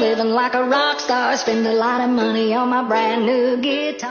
living like a rock star. Spend a lot of money on my brand new guitar.